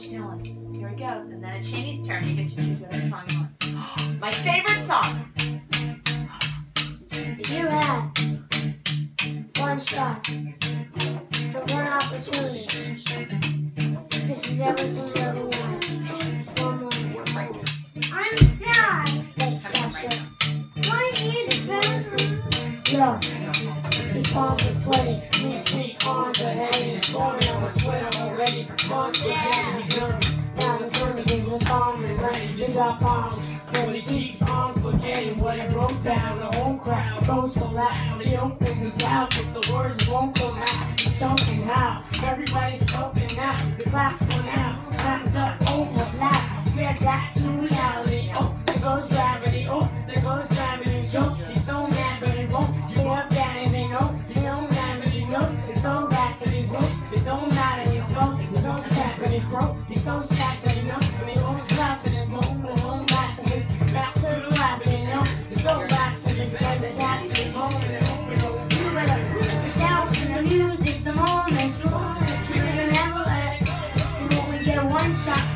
chilling. Here it goes. And then it's Shady's turn. You get to choose whatever song you want. My favorite song. You had one shot and one opportunity. This is everything that we want. One more. I'm sad. Why need the person? Yo, his palms are sweaty. These sweet palms are heavy. He's falling on my sweater already. Palms are heavy. He's nervous. Now the sun is in his palm and ready. He's got palms. But he keeps on forgetting what he wrote down. The whole crowd goes so loud. He opens his mouth, but the words won't come out. He's choking out. Everybody's choking out. The clock's run out. Time's up, over, loud. Scared back to reality. Oh, there goes gravity. Oh, there goes gravity. Choke. He's so mad, but he won't get up down and they know. He don't matter, but he knows. It's so back to these ropes. It don't matter, he's broke. He's so stacked, but he's broke. He's so stacked that he knows. And he always claps in his moment. Home back to his back to the lab, and you know. He's so back to the bed, the cat to his moment. And open up. You better lose yourself in the music, the moment. You never let it. You only get one shot.